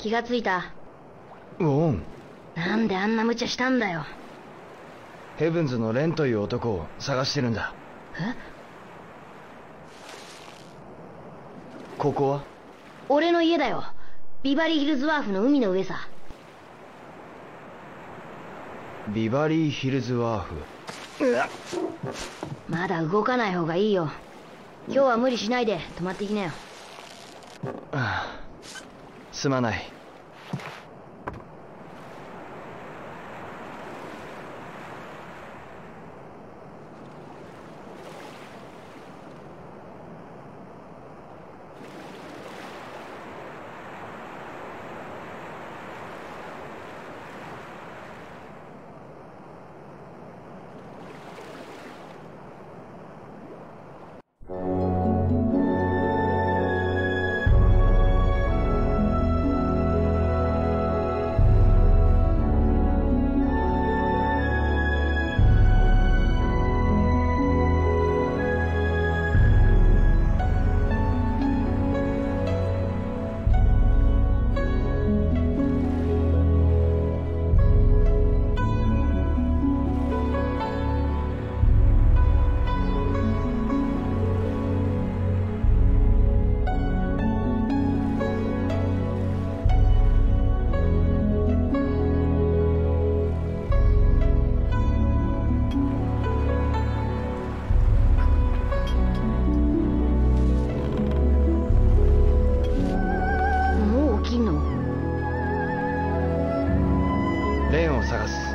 気がついた？ ウォン。 なんであんな無茶したんだよ。 ヘブンズのレンという男を探してるんだ。 え？ ここは？ 俺の家だよ。ビバリーヒルズワーフの海の上さ。 ビバリーヒルズワーフ。 まだ動かない方がいいよ。今日は無理しないで泊まってきなよ。 すまない。レンを探す。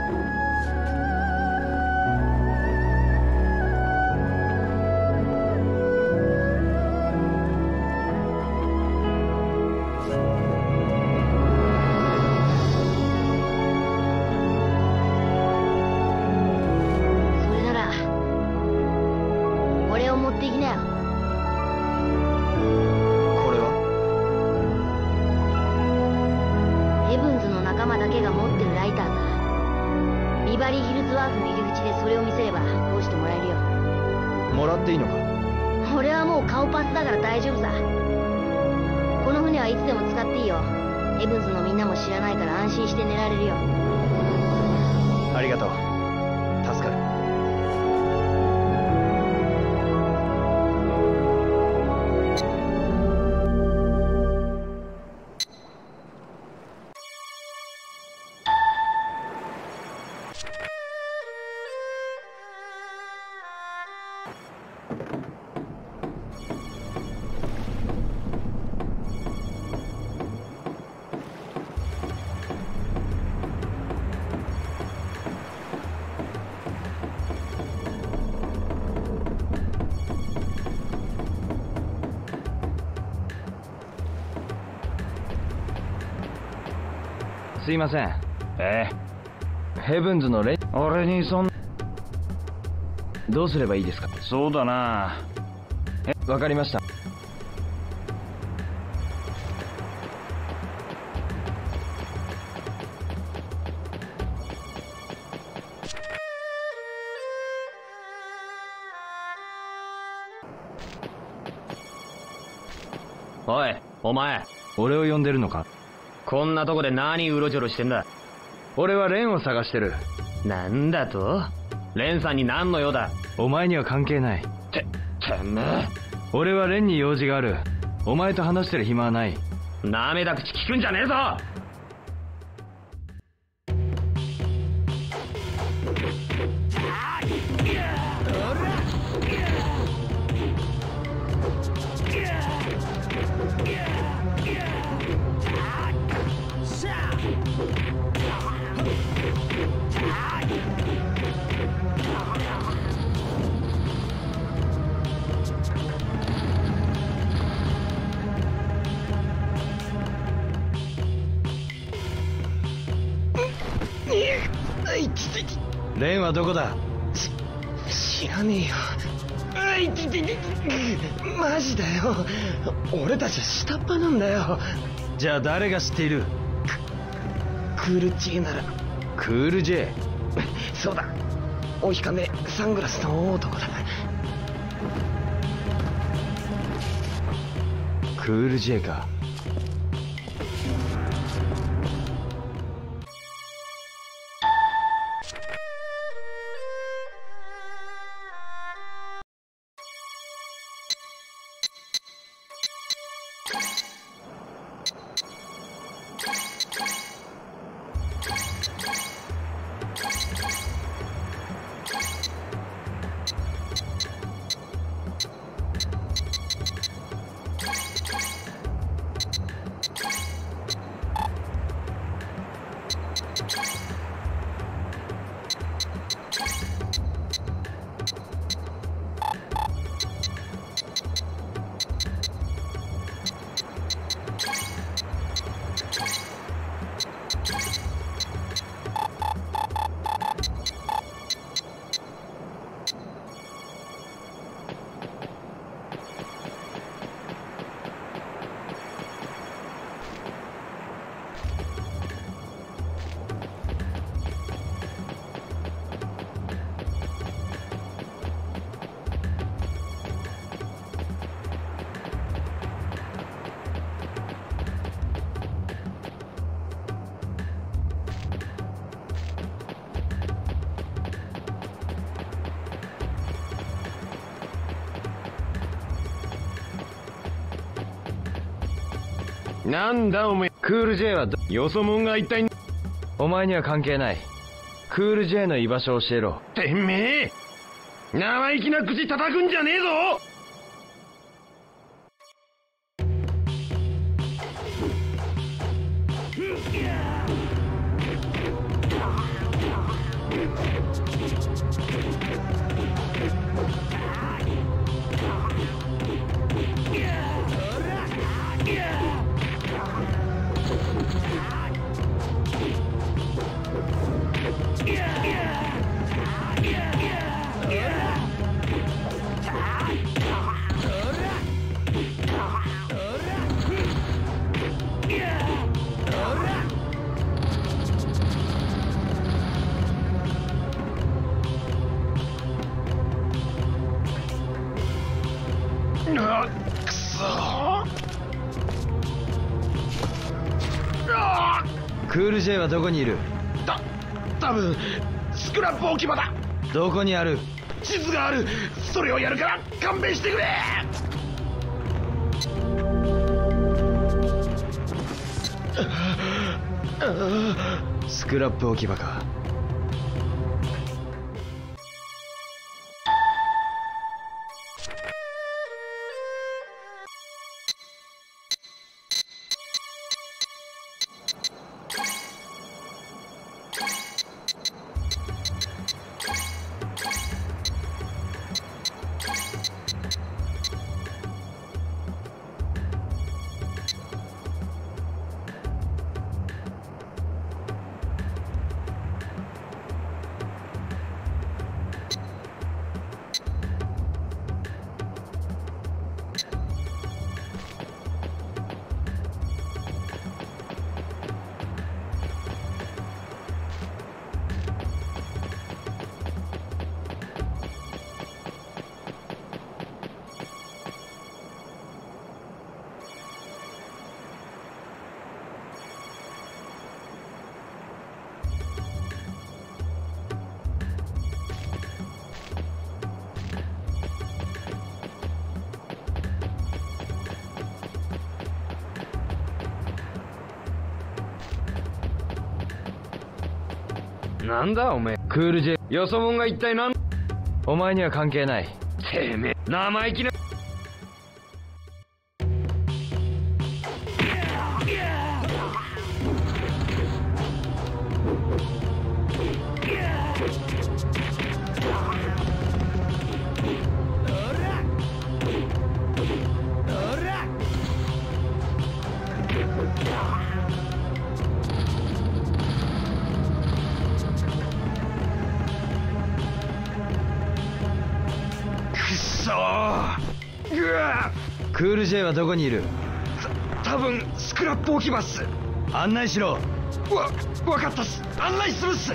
それなら俺を持っていきなよ。 これは？ ヘブンズの仲間だけが持ってるライターだ。ビバリーヒルズワーフの入り口でそれを見せれば通してもらえるよ。 もらっていいのか？ 俺はもう顔パスだから大丈夫さ。この船はいつでも使っていいよ。ヘブンズのみんなも知らないから安心して寝られるよ。 ありがとう。助かる。すいません。ヘブンズのレン、俺にどうすればいいですか？そうだな。わかりました。 おい、お前、 俺を呼んでるのか？ こんなとこで何うろちょろしてんだ？ 俺はレンを探してる。 なんだと？レンさんに何の用だ？ お前には関係ない。 てめえ。 俺はレンに用事がある。お前と話してる暇はない。 なめた口聞くんじゃねえぞ！ レンはどこだ？ 知らねえよ。マジだよ。俺たちは下っ端なんだよ。 じゃあ誰が知っている？ クール J なら。 クール J？ そうだ。おひかめサングラスの大男だ。 クール J か。 なんだおめえ、クール J はよそ者が一体。 お前には関係ない。クール J の居場所を教えろ。 てめえ、生意気な口叩くんじゃねえぞ。 くそクール J はどこにいる？ 多分スクラップ置き場だ。 どこにある？ 地図がある。それをやるから勘弁してくれ。 スクラップ置き場か。 なんだおめえ、 クール J、 よそ者が一体何。 お前には関係ない。 てめえ、生意気な。 クール J はどこにいる？ 多分スクラップ置き場っす。 案内しろ。 わかったっす。案内するっす。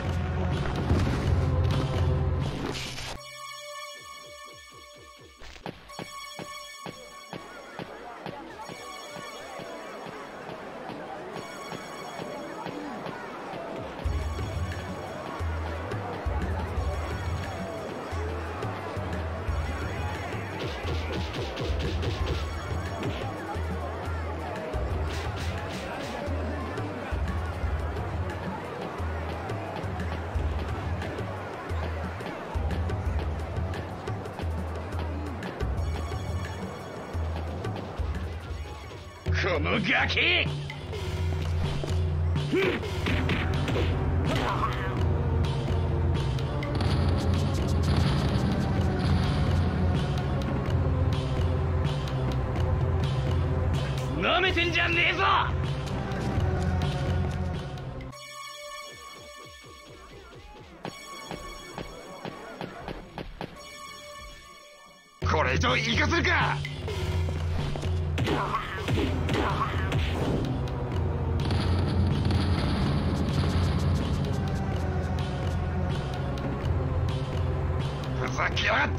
虚無ガキ。なめてんじゃねえぞ。これ以上行かせるか。ふざけやがって。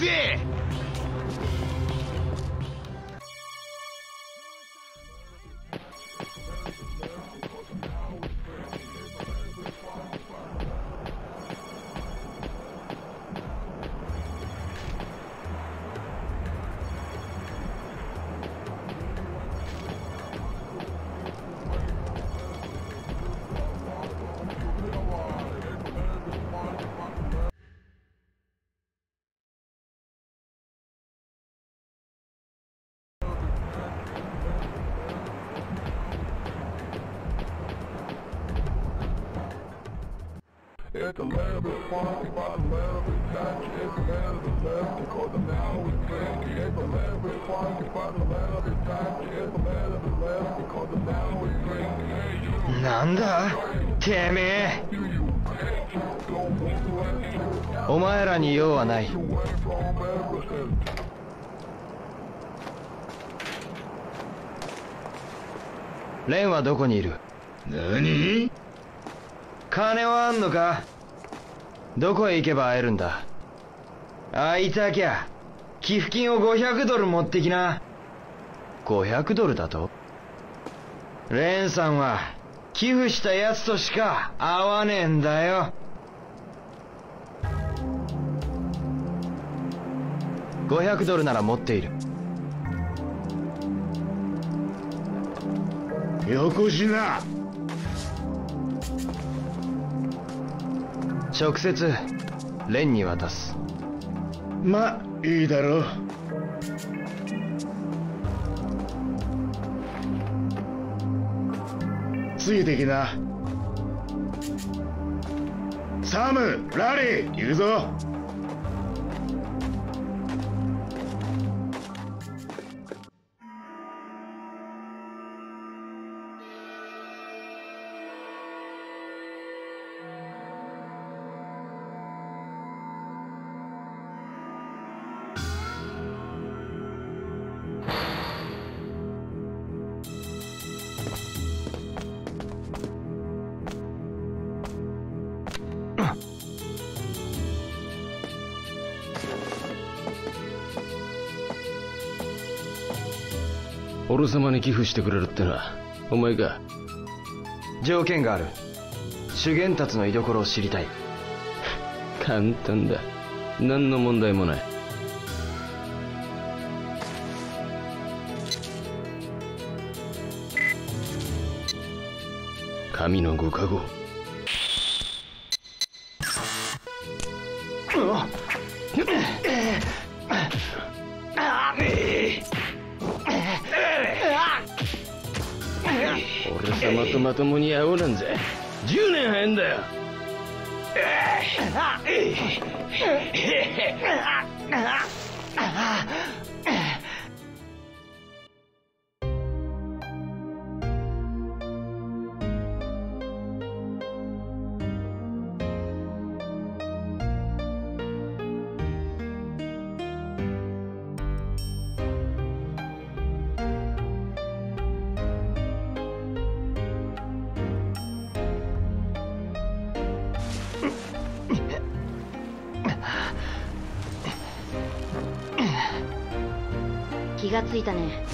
It's a little bit funky, but a little bit touchy. It's a little bit left because the now is drinking. It's a little bit funky, but a little bit touchy. It's a little bit left because the now is drinking. なんだてめえ。お前らに用はない。レンはどこにいる？ 何？ 金はあんのか？どこへ行けば会えるんだ？会いたきゃ寄付金を500ドル持ってきな。500ドルだと？レンさんは寄付したやつとしか会わねえんだよ。500ドルなら持っている。 よこしな。 直接レンに渡す。 ま、いいだろう。ついてきな。サム、ラリー、行くぞ。 俺様に寄付してくれるってな、お前か。 条件がある。修験達の居所を知りたい。 簡単だ。何の問題もない。神のご加護。俺様とまともに会おうなんぜ10年早いんだよ。 気がついたね。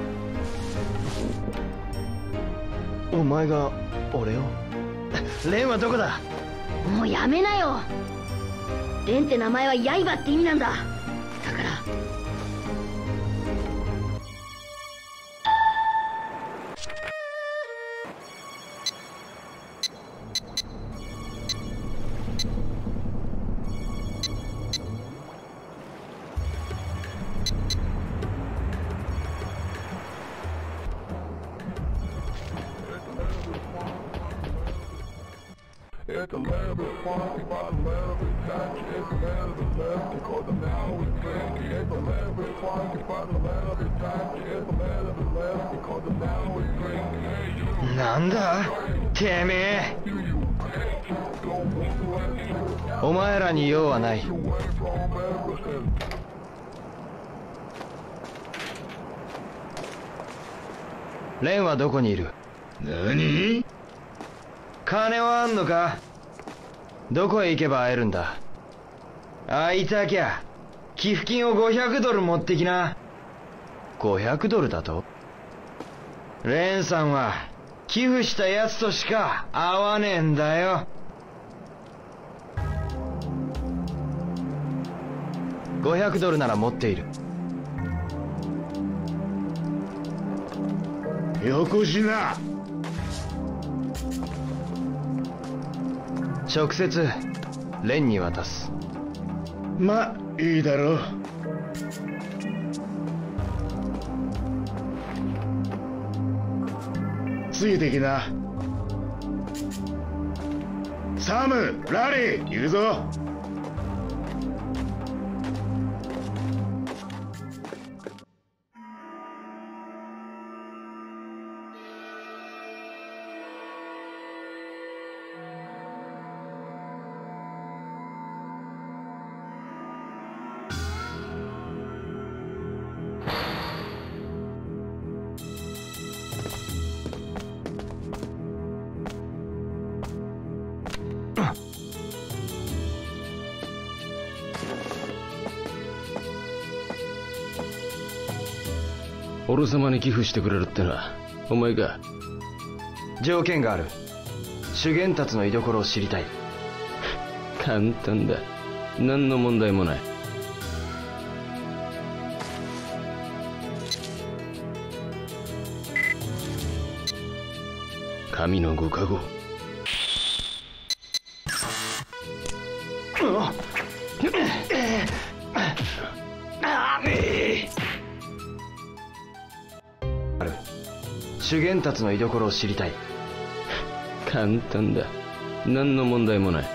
お前が俺を？レンはどこだ？ もうやめなよ。レンって名前は刃って意味なんだ。だから Hit the left, it's funky by the left, it's touchy, hit the left, it's left, because now we cranky. Hit the left, it's funky by the left, it's touchy, hit the left, it's left, because now we cranky. なんだてめえ。お前らに用はない。レンはどこにいる？ 何？ 金はあんのか？どこへ行けば会えるんだ？会いたきゃ寄付金を500ドル持ってきな。500ドルだと？レンさんは寄付したやつとしか会わねえんだよ。500ドルなら持っている。 よこしな。 直接レンに渡す。 ま、いいだろう。ついてきな。サム、ラリー、行くぞ。 俺様に寄付してくれるってのはお前か？ 条件がある。修験達の居所を知りたい。 簡単だ。何の問題もない。神のご加護。 修験達の居所を知りたい。 簡単だ。何の問題もない。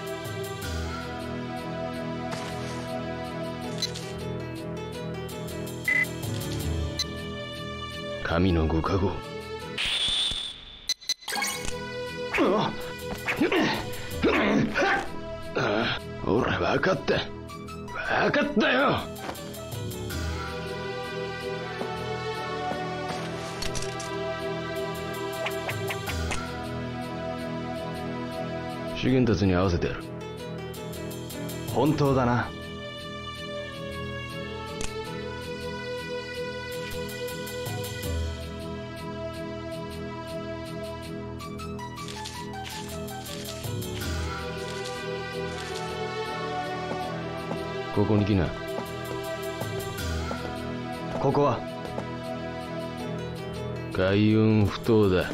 神のご加護。俺分かった。分かったよ。修験達に合わせてやる。 本当だな。 ここに来な。 ここは海運不当だ。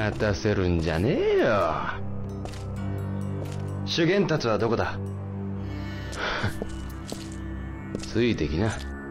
待たせるんじゃねえよ。 修験達はどこだ？ ついてきな。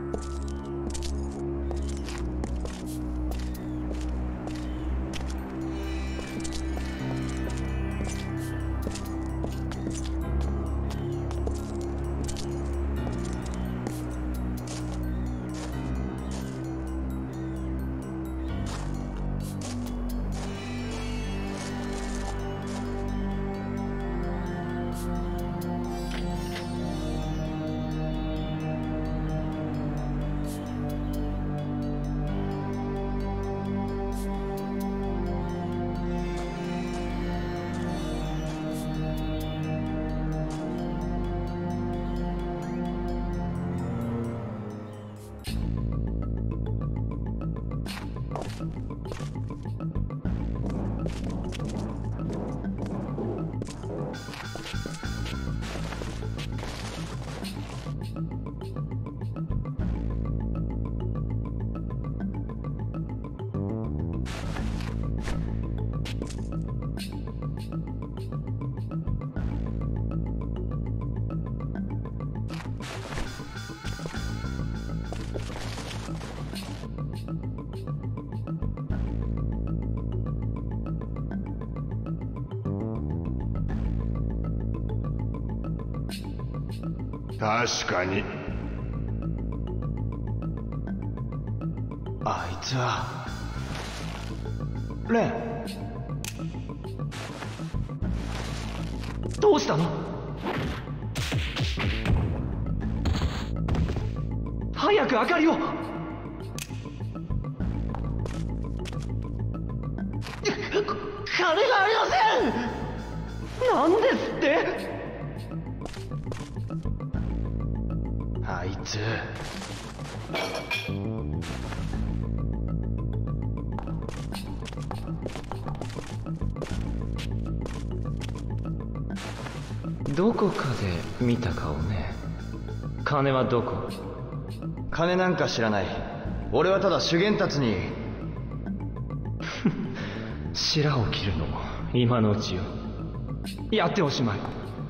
確かに。 あいつはレン。どうしたの？早く明かりを。金がありません。なんですって？あいつどこかで見た顔ね。金はどこ？ 金なんか知らない。俺はただ修験達に白を切るのも今のうちよ。やっておしまい。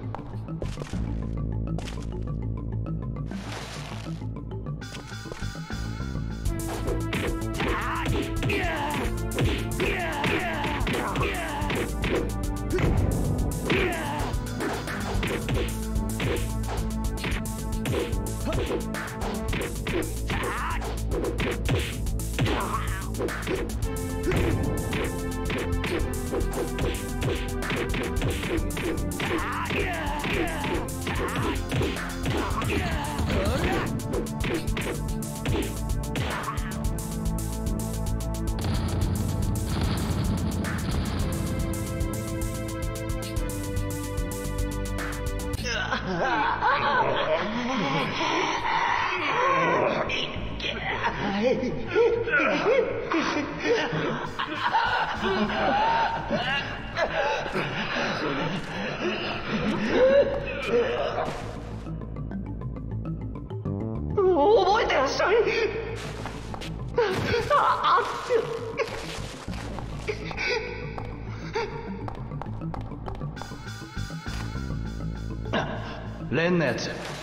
覚えてらっしゃい。レンのやつ